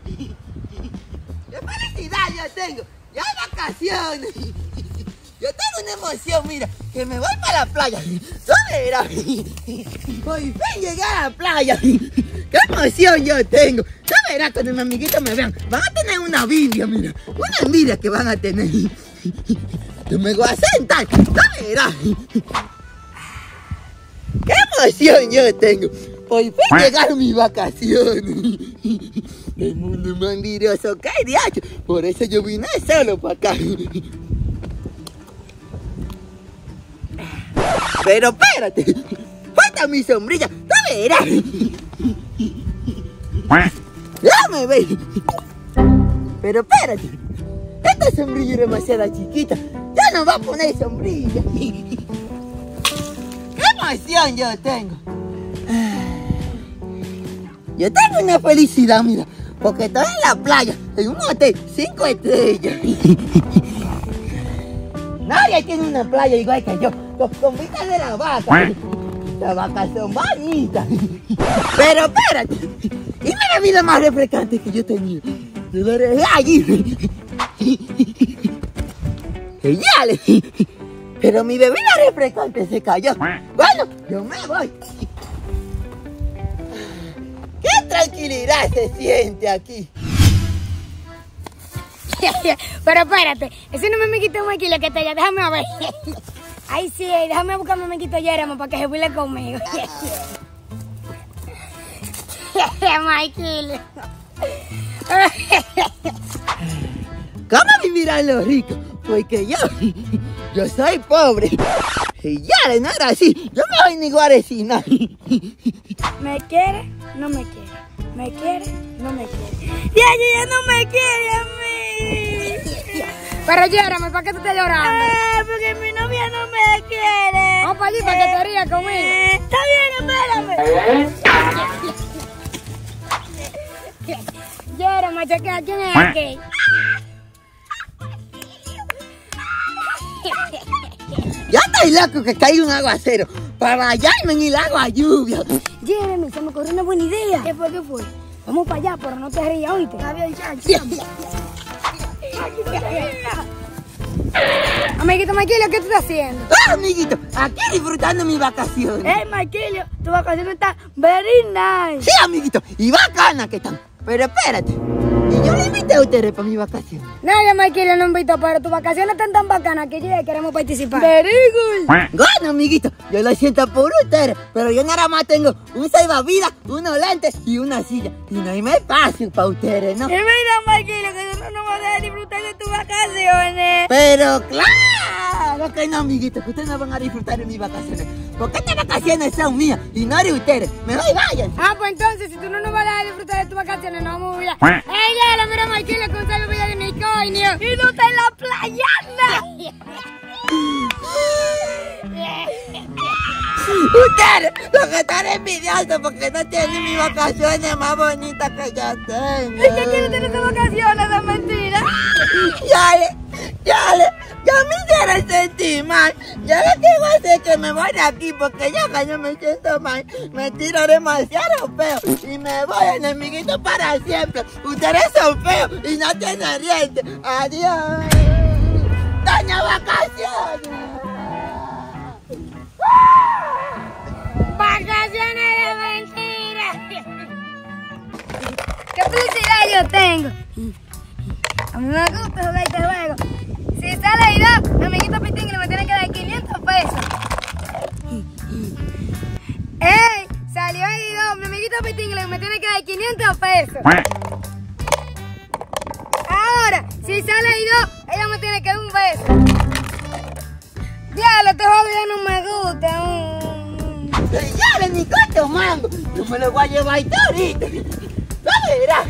¡Qué felicidad yo tengo! ¡Ya hay vacaciones! Yo tengo una emoción, mira, que me voy para la playa. ¡Tú verás! Por fin llegué a la playa. ¡Qué emoción yo tengo! ¡Tú verás cuando mis amiguitos me vean! Van a tener una envidia, mira. Una envidia que van a tener. Yo me voy a sentar. ¡Tú verás! ¡Qué emoción yo tengo! Por fin llegaron mis vacaciones. El mundo es más envidioso que el diacho. Por eso yo vine solo para acá. Pero espérate, falta mi sombrilla, tú verás. Déjame ver. Pero espérate, esta sombrilla es demasiado chiquita. Ya no va a poner sombrilla. ¡Qué emoción yo tengo! Yo tengo una felicidad, mira, porque estoy en la playa, en un hotel 5 estrellas. Nadie tiene una playa igual que yo, con vista de la vaca. Las vacas son bonitas. Pero espérate, dime la vida más refrescante que yo he tenido. Yo lo dejé allí. Genial. Pero mi bebida refrescante se cayó. Bueno, yo me voy. ¡Qué tranquilidad se siente aquí! Pero espérate, ese no me amiguito Maquilo que está allá, déjame ver. Ay, sí, déjame buscar a mi amiguito Yeramo para que se huile conmigo. Maquilo. ¿Cómo vivirán los ricos? Porque yo soy pobre. Y ya, no era así. Yo me voy ni guarecina. ¿Me quiere? No me quiere. ¿Me quiere? No me quiere. Ya no me quiere a mí. Pero llórame, ¿para qué tú estás llorando? Porque mi novia no me quiere. Vamos para allí para que te rías conmigo. Está bien, espérame. Llórame, chequea quién es aquí. Ya estoy loco que caiga un aguacero para bañarme en el agua lluvia. Jeremy, se me ocurrió una buena idea. ¿Qué fue? Vamos para allá, pero no te rías, ¿oíste? Está bien, Amiguito Maquilio, ¿qué tú estás haciendo? Ah, amiguito, aquí disfrutando mis vacaciones. Maquilio, tu vacaciones están very nice. Sí, amiguito, y bacana que están. Pero espérate, y yo le invité a ustedes para mis vacaciones. Nadie, Maquilio, no invitó, pero tus vacaciones están tan bacanas que yo ya queremos participar. Very good. Bueno, amiguito, yo lo siento por ustedes, pero yo nada más tengo un salvavidas, unos lentes y una silla. Y no hay más espacio para ustedes, ¿no? Es verdad, Maquilio, que tú no vas a dejar disfrutar de tus vacaciones. Pero claro que no, amiguito, que ustedes no van a disfrutar de mis vacaciones. Porque estas vacaciones son mías y no de ustedes. Mejor vayan. Ah, pues entonces, si tú no nos vas a dejar disfrutar de tus vacaciones, no vamos a ir. ¡Ey, mira, Maquilio, con salvavidas de unicornio! Y no está en la playa, Ustedes, los que están envidiosos porque no tienen mis vacaciones más bonitas que yo tengo. ¿Y qué quieres tener tus vacaciones? Es mentira. Ya me quiero sentir mal. Ya lo que voy a hacer es que me voy de aquí porque ya que yo me siento mal. Me tiro demasiado feo y me voy, enemiguito, para siempre. Ustedes son feos y no tienen dientes. Adiós. ¡Daño vacaciones! ¡Vacaciones de mentira! ¡Qué felicidad yo tengo! A mí me gusta jugar este juego. Si sale y da, mi amiguito Pitín me tiene que dar 500 pesos. ¡Ey! Salió y dos, mi amiguito Pitín me tiene que dar 500 pesos. Ahora, si sale y dos, ella me tiene que dar un beso. Diablo, este juego ya no me gusta. Ya, ni cuánto mango. Yo me lo voy a llevar ahorita. ¡No verás!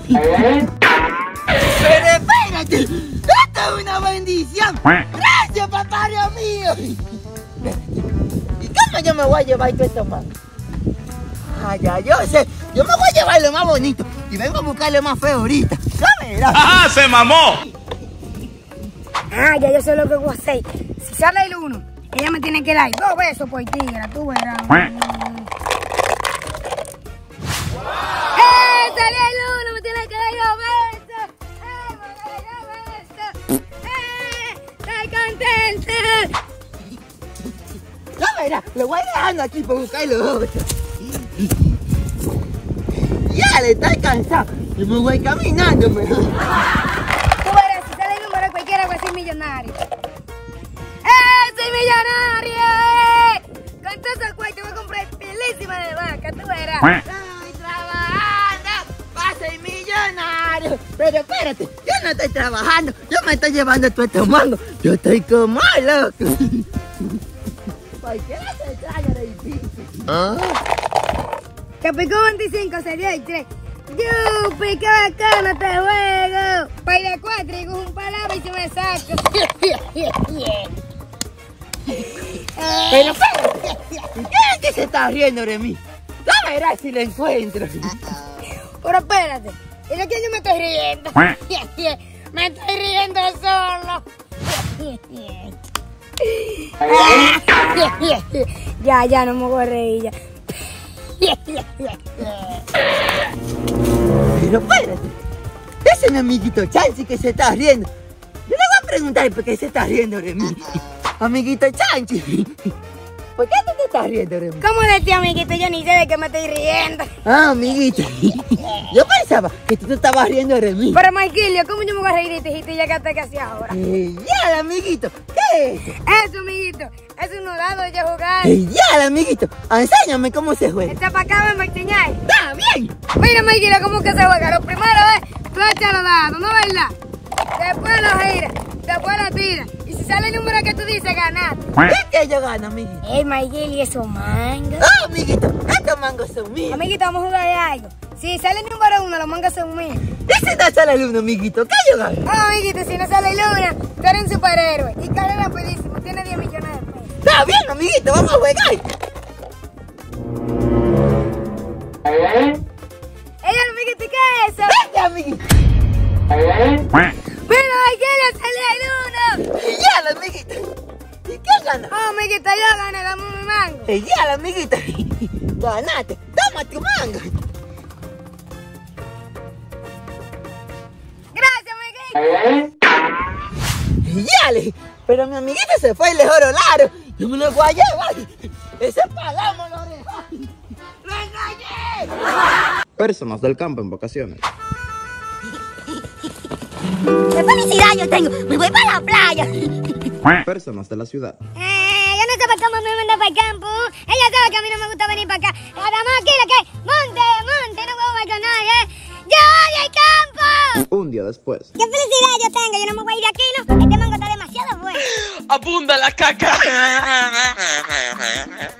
Pero espérate, esto es una bendición. Gracias, papá Dios mío. ¿Y cómo yo me voy a llevar todo esto más? Ah, ya, yo sé. Yo me voy a llevar lo más bonito y vengo a buscar lo más feo ahorita. ¡No verás! ¡Ajá, se mamó! Ah, ya yo sé lo que voy a hacer. Si sale el uno, ella me tiene que dar 2 besos por tigre, tú verás. Salió el uno, me tiene que dar verás, lo voy dejando aquí para buscar los otros. Ya le estoy cansado. Yo me voy caminando mejor. Tú verás, si sale el número cualquiera voy a ser millonario. ¡Soy millonario! Con todos esos cuentos voy a comprar pilísima de vaca, tú verás. Estoy trabajando para ser millonario. Pero espérate, yo no estoy trabajando. Yo me estoy llevando todo estos mangos. Yo estoy como loco. Cualquiera se traiga de difícil. Que picó 25, se dio el 3. ¡Yupi, qué bacano este juego! Pay de 4 y cojo un palabra y se me saca. Pero espérate, ¿quién es que se está riendo de mí? Ya verás si lo encuentro. Pero espérate, ¿y de quién yo me estoy riendo? Me estoy riendo solo. Ya, no me voy a reír ya. Pero espérate, ese es mi amiguito Chanchi que se está riendo. Yo le voy a preguntar por qué se está riendo de mí. Amiguito Chanchi, ¿por qué tú te estás riendo de mí? ¿Cómo decía, amiguito? Yo ni sé de qué me estoy riendo. Ah, amiguito, yo pensaba que tú te estabas riendo de mí. Pero, Maikilio, ¿cómo yo me voy a reír de ti si tú llegaste casi ahora? Ya, amiguito, ¿qué es eso? Eso, amiguito, es un dado de jugar. Ya, amiguito, enséñame cómo se juega. Está para acá, me enseñar. ¡Está bien! Mira, Maikilio, cómo que se juega. Lo primero es, tú echas los dados, ¿no es verdad? Después lo giras, después lo tiras. Y si sale el número que tú dices, ganaste. ¿Qué que yo gano, amiguito? Maikilio, esos mangos. Ah, amiguito, estos mangos son míos. Amiguito, vamos a jugar de algo. Si sale el número 1, los mangos son míos. Ese no sale el uno, amiguito, ¿qué yo gano? Amiguito, si no sale el 1, tú eres un superhéroe. Y cae rapidísimo, tiene 10 millones de pesos. Está bien, amiguito, vamos a jugar. Amiguito, ¿qué es eso? Vete, amiguito. Mira, Maikilio, sale el 1. Ya, amiguito. ¿Y qué gana? Amiguito, yo gané, dame mi mango. Ya, amiguito. Ganaste. Toma tu mango. Gracias, amiguito. Yale, pero mi amiguito se fue y le joro laro. Yo me lo voy a llevar. Ese palamo lo dejó. ¡Lo engañé! Personas del campo en vacaciones. ¡Qué felicidad yo tengo! ¡Me voy para la playa! Personas de la ciudad. Yo no sé por qué me manda para el campo. Ella sabe que a mí no me gusta venir para acá. Además, aquí lo que hay, monte, no puedo ver con nadie. ¡Yo odio el campo! Un día después. ¡Qué felicidad yo tengo! Yo no me voy a ir de aquí, ¿no? Este mango está demasiado bueno. Abunda la caca.